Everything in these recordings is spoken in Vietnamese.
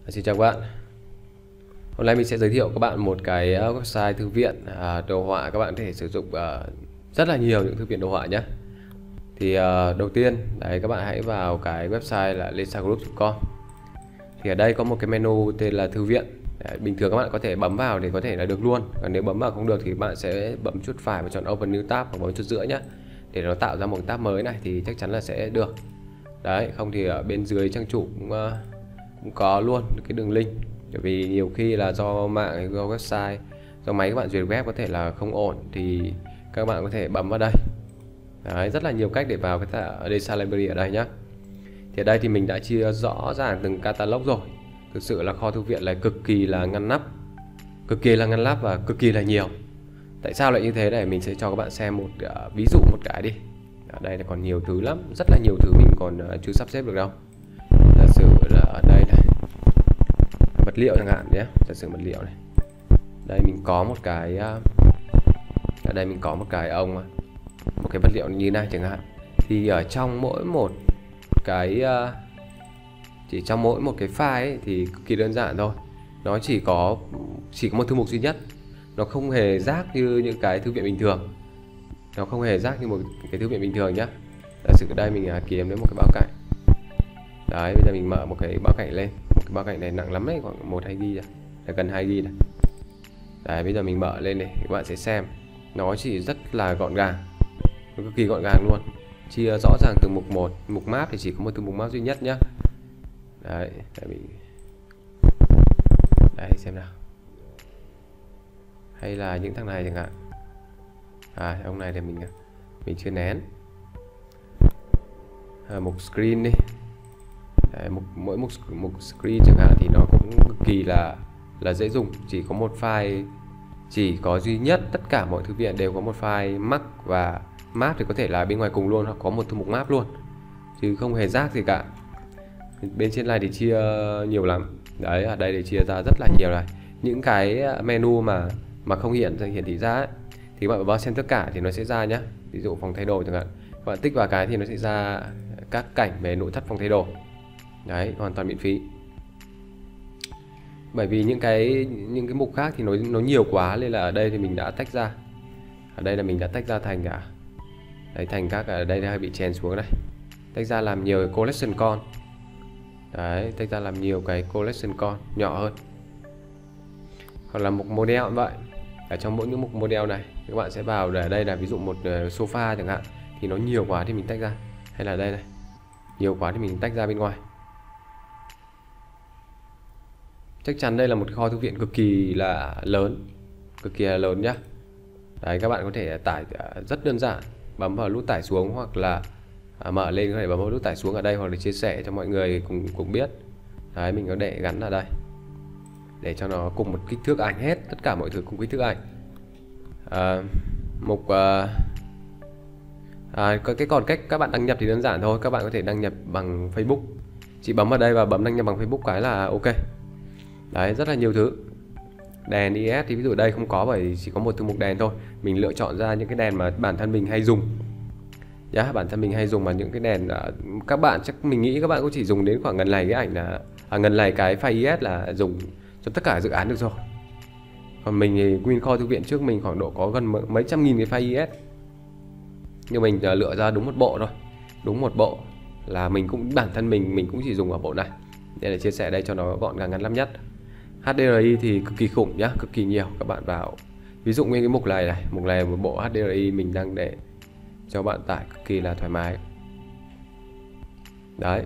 Xin chào các bạn. Hôm nay mình sẽ giới thiệu các bạn một cái website thư viện đồ họa. Các bạn có thể sử dụng rất là nhiều những thư viện đồ họa nhé. Thì đầu tiên đấy, các bạn hãy vào cái website là lesagroup.com. Thì ở đây có một cái menu tên là thư viện. Đấy, bình thường các bạn có thể bấm vào để có thể là được luôn. Còn nếu bấm vào không được thì bạn sẽ bấm chuột phải và chọn Open New Tab hoặc bấm chuột giữa nhé, để nó tạo ra một tab mới này thì chắc chắn là sẽ được. Đấy, không thì ở bên dưới trang chủ cũng có luôn cái đường link. Bởi vì nhiều khi là do mạng, do website, do máy các bạn duyệt web có thể là không ổn thì các bạn có thể bấm vào đây. Đấy, rất là nhiều cách để vào cái DeSa Library ở đây nhá. Thì ở đây thì mình đã chia rõ ràng từng catalog rồi. Thực sự là kho thư viện này cực kỳ là ngăn nắp, và cực kỳ là nhiều. Tại sao lại như thế này mình sẽ cho các bạn xem một ví dụ một cái đi. Ở đây là còn nhiều thứ lắm, rất là nhiều thứ mình còn chưa sắp xếp được đâu. Giả sử là ở đây này, vật liệu chẳng hạn nhé, giả sử vật liệu này. Đây mình có một cái ở đây mình có một cái một cái vật liệu như này chẳng hạn. Thì ở trong mỗi một cái chỉ trong mỗi một cái file ấy, thì cực kỳ đơn giản thôi. Nó chỉ có một thư mục duy nhất. Nó không hề rác như những cái thư viện bình thường. Nó không hề rác như một cái thư viện bình thường nhá. Giả sử ở đây mình kiếm đến một cái báo cạnh. Đấy, bây giờ mình mở một cái báo cạnh lên. Một cái báo cạnh này nặng lắm đấy, khoảng 1-2 GB rồi. Là gần 2 GB này. Đấy, bây giờ mình mở lên này, các bạn sẽ xem. Nó chỉ rất là gọn gàng. Nó cực kỳ gọn gàng luôn. Chia rõ ràng từng mục một. Mục map thì chỉ có một từ mục map duy nhất nhá. Đấy, đấy xem nào. Hay là những thằng này chẳng hạn. Ông này thì mình chưa nén. Mục screen đi. Đấy, mỗi mục screen chẳng hạn thì nó cũng cực kỳ là dễ dùng. Chỉ có một file, chỉ có duy nhất, tất cả mọi thư viện đều có một file map, và map thì có thể là bên ngoài cùng luôn, hoặc có một thư mục map luôn, chứ không hề rác gì cả. Bên trên này thì chia nhiều lắm. Đấy, ở đây thì chia ra rất là nhiều này. Những cái menu mà không hiển thị ra ấy, thì các bạn vào xem tất cả thì nó sẽ ra nhá. Ví dụ phòng thay đồ chẳng hạn, các bạn tích vào cái thì nó sẽ ra các cảnh về nội thất phòng thay đồ. Đấy, hoàn toàn miễn phí. Bởi vì những cái mục khác thì nó nhiều quá, nên là ở đây thì mình đã tách ra. Ở đây là mình đã tách ra thành cả đấy, thành các ở đây hơi bị chèn xuống này. Tách ra làm nhiều cái collection con. Đấy, tách ra làm nhiều cái collection con nhỏ hơn. Hoặc là mục model cũng vậy. Ở trong mỗi những mục model này các bạn sẽ vào để ở đây là ví dụ một sofa chẳng hạn, thì nó nhiều quá thì mình tách ra. Hay là đây này, nhiều quá thì mình tách ra bên ngoài. Chắc chắn đây là một kho thư viện cực kỳ là lớn, nhá. Đấy, các bạn có thể tải rất đơn giản, bấm vào nút tải xuống, hoặc là mở lên có thể bấm vào nút tải xuống ở đây, hoặc là chia sẻ cho mọi người cùng biết. Đấy, mình có để gắn ở đây để cho nó cùng một kích thước ảnh hết, tất cả mọi thứ cùng kích thước ảnh. Còn cách các bạn đăng nhập thì đơn giản thôi. Các bạn có thể đăng nhập bằng Facebook, chỉ bấm vào đây và bấm đăng nhập bằng Facebook cái là ok. Đấy, rất là nhiều thứ. Đèn IS thì ví dụ đây không có, bởi chỉ có một thư mục đèn thôi. Mình lựa chọn ra những cái đèn mà bản thân mình hay dùng. Bản thân mình hay dùng mà những cái đèn các bạn chắc mình nghĩ các bạn cũng chỉ dùng đến khoảng gần này cái ảnh là gần này cái file IS là dùng cho tất cả dự án được rồi. Còn mình thì nguyên kho thư viện trước mình khoảng độ có gần mấy trăm nghìn cái file IS. Nhưng mình lựa ra đúng một bộ thôi. Đúng một bộ là bản thân mình cũng chỉ dùng ở bộ này. Đây là chia sẻ đây cho nó gọn gàng ngắn lắm nhất. HDRI thì cực kỳ khủng nhá, cực kỳ nhiều. Các bạn vào ví dụ nguyên cái mục này một bộ HDRI mình đang để cho bạn tải cực kỳ là thoải mái. Đấy,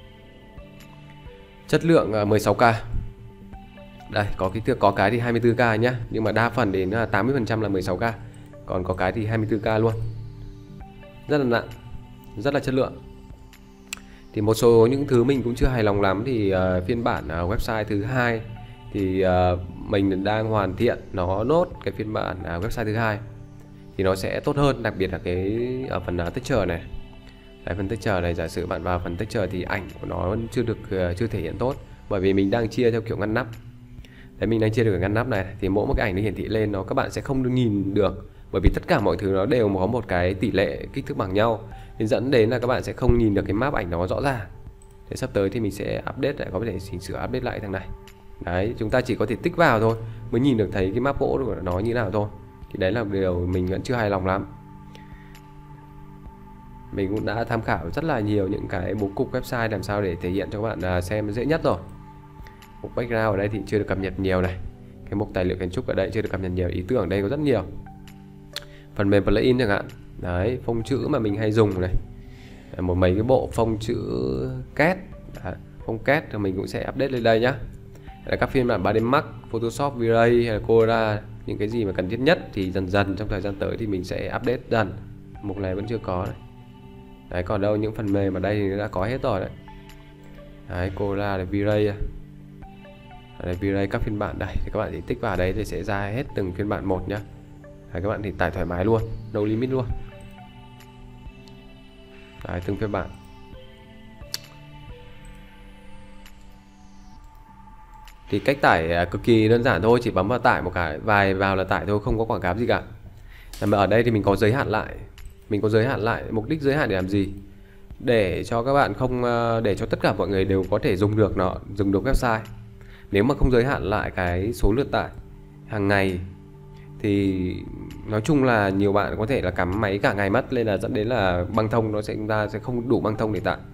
chất lượng 16K. Đây, có kích thước, có cái thì 24K nhá, nhưng mà đa phần đến 80% là 16K. Còn có cái thì 24K luôn. Rất là nặng, rất là chất lượng. Thì một số những thứ mình cũng chưa hài lòng lắm. Thì phiên bản website thứ hai thì mình đang hoàn thiện nó nốt cái phiên bản website thứ hai thì nó sẽ tốt hơn, đặc biệt là ở phần texture này. Đấy, phần texture này, giả sử bạn vào phần texture thì ảnh của nó chưa thể hiện tốt, bởi vì mình đang chia theo kiểu ngăn nắp. Đấy, mình đang chia được ngăn nắp này thì mỗi một cái ảnh nó hiển thị lên các bạn sẽ không nhìn được, bởi vì tất cả mọi thứ nó đều có một cái tỷ lệ kích thước bằng nhau, nên dẫn đến là các bạn sẽ không nhìn được cái map ảnh nó rõ ràng. Để sắp tới thì mình sẽ update lại, có thể chỉnh sửa update lại thằng này. Đấy, chúng ta chỉ có thể tích vào thôi mới nhìn được thấy cái map gỗ của nó như nào thôi. Thì đấy là điều mình vẫn chưa hài lòng lắm. Mình cũng đã tham khảo rất là nhiều những cái bố cục website làm sao để thể hiện cho các bạn xem dễ nhất rồi. Mục background ở đây thì chưa được cập nhật nhiều này. Cái mục tài liệu kiến trúc ở đây chưa được cập nhật nhiều, ý tưởng ở đây có rất nhiều. Phần mềm plugin chẳng hạn. Đấy, phông chữ mà mình hay dùng này. Mấy cái bộ phông chữ két, phông két thì mình cũng sẽ update lên đây nhá. Là các phiên bản 3D Max, Photoshop, V-Ray hay là Corel, những cái gì mà cần thiết nhất thì dần dần trong thời gian tới thì mình sẽ update dần. Mục này vẫn chưa có này. Đấy, còn đâu những phần mềm ở đây thì nó đã có hết rồi đấy. Đấy, Corel là V-Ray. Đây, V-Ray các phiên bản đây thì các bạn chỉ tích vào đấy thì sẽ ra hết từng phiên bản một nhá. Đấy, các bạn thì tải thoải mái luôn, no limit luôn. Đấy, từng phiên bản. Thì cách tải cực kỳ đơn giản thôi, chỉ bấm vào tải một cái vài vào là tải thôi, không có quảng cáo gì cả. Mà ở đây thì mình có giới hạn lại. Mình có giới hạn lại, mục đích giới hạn để làm gì? Để cho các bạn không, để cho tất cả mọi người đều có thể dùng được nó, dùng được website. Nếu mà không giới hạn lại cái số lượt tải hàng ngày thì nói chung là nhiều bạn có thể là cắm máy cả ngày mất, nên là dẫn đến là băng thông nó sẽ không đủ băng thông để tải.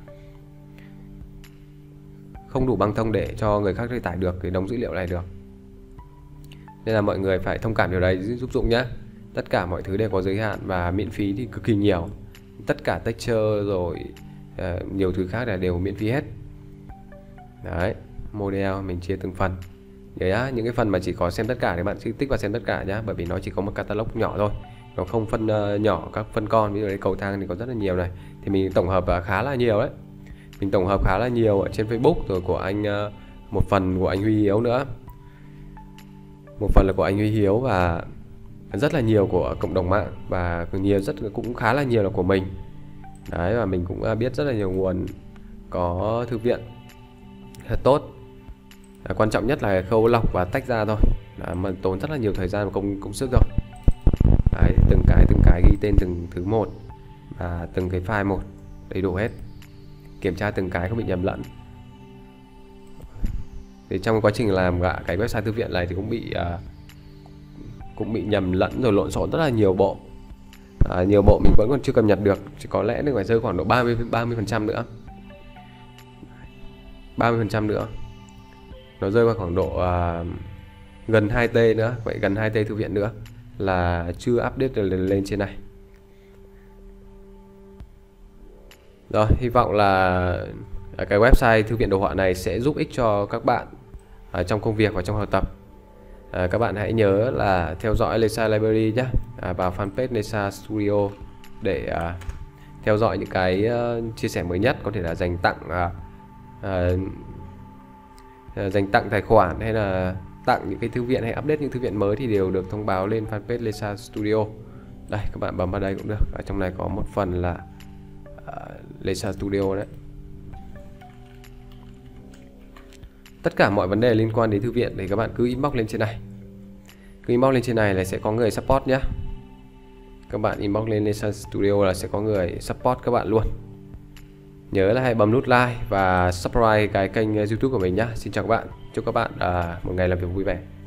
Không đủ băng thông để cho người khác tải được cái đống dữ liệu này được. Nên là mọi người phải thông cảm điều đấy giúp Dũng nhé. Tất cả mọi thứ đều có giới hạn và miễn phí thì cực kỳ nhiều. Tất cả texture rồi nhiều thứ khác là đều miễn phí hết. Đấy, model mình chia từng phần. Đấy á, những cái phần mà chỉ có xem tất cả thì bạn chỉ tích vào xem tất cả nhá, bởi vì nó chỉ có một catalog nhỏ thôi. Nó không phân nhỏ các phân con, ví dụ như cầu thang thì có rất là nhiều này. Thì mình tổng hợp khá là nhiều đấy. Mình tổng hợp khá là nhiều ở trên Facebook rồi của anh, một phần của anh Huy Hiếu nữa. Một phần là của anh Huy Hiếu và rất là nhiều của cộng đồng mạng và cũng khá là nhiều là của mình. Đấy, và mình cũng biết rất là nhiều nguồn có thư viện thật tốt. Quan trọng nhất là khâu lọc và tách ra thôi. Mà tốn rất là nhiều thời gian và công sức rồi. Đấy, từng cái ghi tên từng thứ một và từng cái file một đầy đủ hết. Kiểm tra từng cái không bị nhầm lẫn. Thì trong quá trình làm cái website thư viện này thì cũng bị nhầm lẫn rồi lộn xộn rất là nhiều bộ. Nhiều bộ mình vẫn còn chưa cập nhật được, chỉ có lẽ nó phải rơi khoảng độ 30% nữa. 30% nữa. Nó rơi vào khoảng độ gần 2T nữa, vậy gần 2T thư viện nữa là chưa update lên trên này. Rồi, hy vọng là cái website thư viện đồ họa này sẽ giúp ích cho các bạn trong công việc và trong học tập. Các bạn hãy nhớ là theo dõi Lesa Library nhé, vào fanpage Lesa Studio để theo dõi những cái chia sẻ mới nhất, có thể là dành tặng tài khoản hay là tặng những cái thư viện hay update những thư viện mới thì đều được thông báo lên fanpage Lesa Studio. Đây, các bạn bấm vào đây cũng được. Ở trong này có một phần là Lesa Studio đấy. Tất cả mọi vấn đề liên quan đến thư viện thì các bạn cứ inbox lên trên này. Cứ inbox lên trên này là sẽ có người support nhé. Các bạn inbox lên Lesa Studio là sẽ có người support các bạn luôn. Nhớ là hãy bấm nút like và subscribe cái kênh YouTube của mình nhé. Xin chào các bạn. Chúc các bạn một ngày làm việc vui vẻ.